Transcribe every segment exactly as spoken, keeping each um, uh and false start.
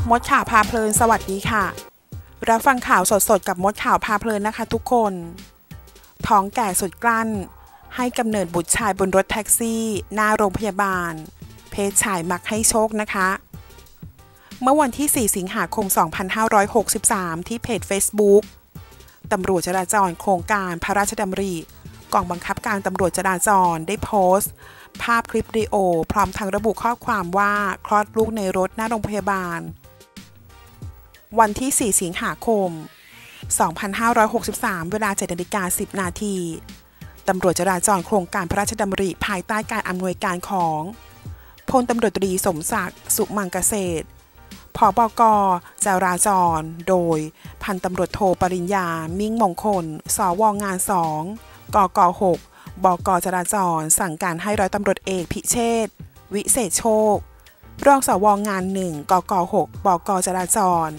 มดข่าวพาเพลินสวัสดีค่ะรับฟังข่าวสดๆกับมดข่าวพาเพลินนะคะทุกคนท้องแก่สุดกลั้นให้กำเนิดบุตรชายบนรถแท็กซี่หน้าโรงพยาบาลเพศชายมักให้โชคนะคะเมื่อวันที่สี่สิงหาคมสองพันห้าร้อยหกสิบสามที่เพจ Facebook ตำรวจจราจรโครงการพระราชดำริกองบังคับการตำรวจจราจรได้โพสต์ภาพคลิปวิดีโอพร้อมทั้งระบุข้อความว่าคลอดลูกในรถหน้าโรงพยาบาลวันที่สี่สิงหาคมสองพันห้าร้อยหกสิบสามเวลา เจ็ดนาฬิกาสิบนาทีตำรวจจราจรโครงการพระราชดำริภายใต้การอำนวยการของพลตำรวจตรีสมศักดิ์สุมังเกษตรผบก.จราจรโดยพันตำรวจโทปริญญามิ่งมงคลสวงานสองกกหกบก.จราจรสั่งการให้ร้อยตำรวจเอกพิเชษฐ์วิเศษโชครองสวงานหนึ่งกกหกบก.จราจร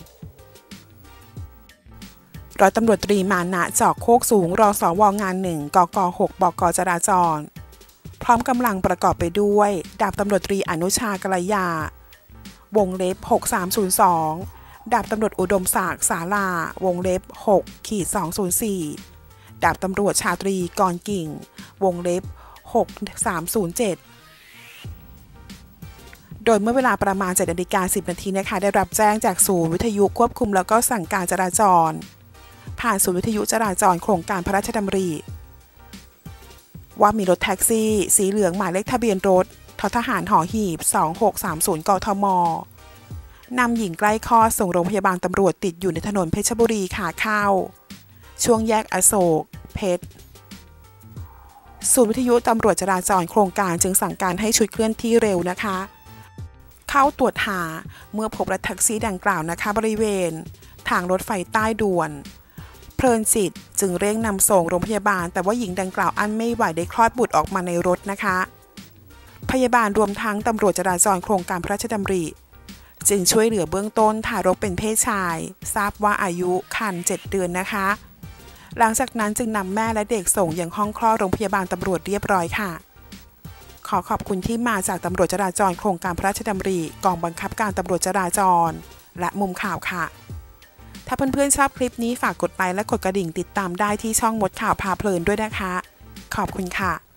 ร้อยตำรวจตรีมานะจอกโคกสูงรองสวงานหนึ่งกกหกบก.จราจรพร้อมกำลังประกอบไปด้วยดาบตำรวจตรีอนุชากลยาวงเล็บหกสามศูนย์สองดาบตำรวจอุดมศักดิ์สาลาวงเล็บหกขีดสองศูนย์สี่ดาบตำรวจชาตรีกรกิ่งวงเล็บหกสามศูนย์เจ็ดโดยเมื่อเวลาประมาณ เจ็ดนาฬิกาสิบนาทีนะคะได้รับแจ้งจากศูนย์วิทยุควบคุมแล้วก็สั่งการจราจรผ่านศูนย์วิทยุจราจรโครงการพระราชดำริว่ามีรถแท็กซี่สีเหลืองหมายเลขทะเบียนรถททหารหอหีบสองหกสามศูนย์กทมนำหญิงใกล้คลอดส่งโรงพยาบาลตำรวจติดอยู่ในถนนเพชรบุรีขาเข้าช่วงแยกอโศกเพชรศูนย์วิทยุตำรวจจราจรโครงการจึงสั่งการให้ชุดเคลื่อนที่เร็วนะคะเข้าตรวจหาเมื่อพบรถแท็กซี่ดังกล่าวนะคะบริเวณทางรถไฟใต้ด่วนเพลินจิตจึงเร่งนำส่งโรงพยาบาลแต่ว่าหญิงดังกล่าวอั้นไม่ไหวได้คลอดบุตรออกมาในรถนะคะพยาบาลรวมทั้งตำรวจจราจรโครงการพระราชดำริจึงช่วยเหลือเบื้องต้นทารกเป็นเพศชายทราบว่าอายุครรภ์เจ็ดเดือนนะคะหลังจากนั้นจึงนำแม่และเด็กส่งยังห้องคลอดโรงพยาบาลตำรวจเรียบร้อยค่ะขอขอบคุณที่มาจากตำรวจจราจรโครงการพระราชดำริกองบังคับการตำรวจจราจรและมุมข่าวค่ะถ้าเพื่อนๆชอบคลิปนี้ฝากกดไลค์และกดกระดิ่งติดตามได้ที่ช่องมดข่าวพาเพลินด้วยนะคะขอบคุณค่ะ